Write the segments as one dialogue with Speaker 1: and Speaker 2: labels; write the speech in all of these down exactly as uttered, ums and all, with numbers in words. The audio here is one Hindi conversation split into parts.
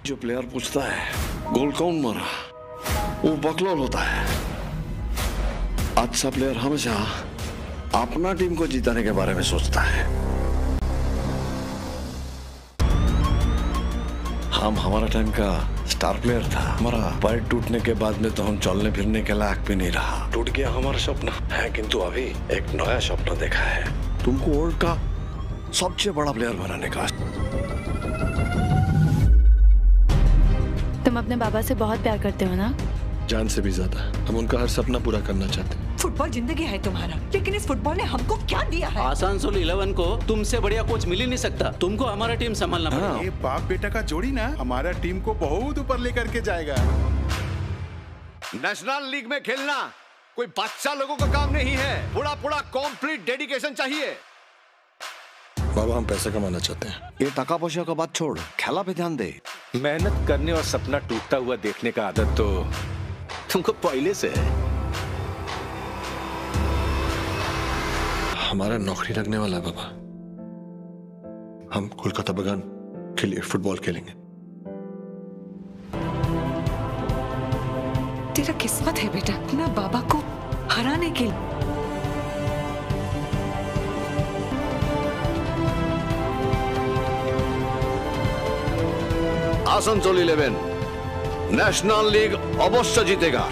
Speaker 1: जो प्लेयर पूछता है गोल कौन मारा, वो बकलोल होता है। अच्छा प्लेयर हमेशा अपना टीम को जिताने के बारे में सोचता है। हम हमारा टाइम का स्टार प्लेयर था। हमारा पैर टूटने के बाद में तो हम चलने फिरने के लायक भी नहीं रहा। टूट गया हमारा सपना है, किंतु अभी एक नया सपना देखा है, तुमको वर्ल्ड का सबसे बड़ा प्लेयर बनाने का।
Speaker 2: तुम अपने बाबा से बहुत प्यार करते हो ना?
Speaker 3: जान से भी ज्यादा। हम उनका हर सपना पूरा करना चाहते हैं।
Speaker 4: फुटबॉल जिंदगी है तुम्हारा, लेकिन इस फुटबॉल ने हमको क्या दिया है?
Speaker 5: आसानसोल इलेवन को तुमसे बढ़िया कोच मिल ही नहीं सकता। तुमको हमारा टीम संभालना पड़ेगा।
Speaker 3: हाँ।
Speaker 6: ये बाप बेटा का जोड़ी ना हमारा टीम को बहुत ऊपर लेकर के जाएगा।
Speaker 7: नेशनल लीग में खेलना कोई बच्चा लोगों का काम नहीं है। पूरा पूरा कंप्लीट डेडिकेशन चाहिए।
Speaker 3: बाबा हम पैसे कमाना चाहते हैं।
Speaker 1: ये टका पैसा का बात छोड़, खेला पे ध्यान दे।
Speaker 8: मेहनत करने और सपना टूटता हुआ देखने का आदत तो तुमको पहले से है।
Speaker 3: हमारा नौकरी लगने वाला है बाबा। हम कोलकाता बगान के लिए फुटबॉल खेलेंगे।
Speaker 4: तेरा किस्मत है बेटा अपना बाबा को हराने के लिए।
Speaker 7: आसनसोल इलेवन नेशनल लीग अवश्य जीतेगा।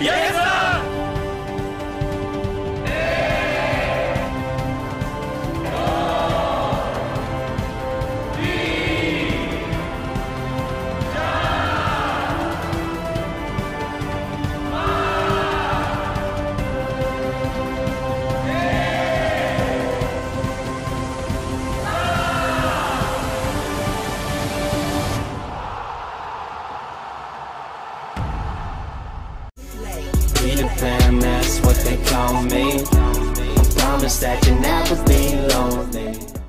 Speaker 9: We the fam, that's what they call me. I promise that you'll never be lonely.